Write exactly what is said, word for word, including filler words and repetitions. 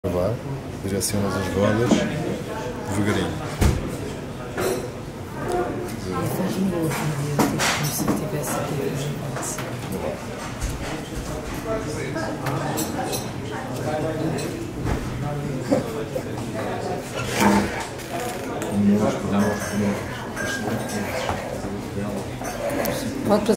Lá, direcionas as rodas devagarinho. Faz-me outro dia, como se eu estivesse aqui a fazer.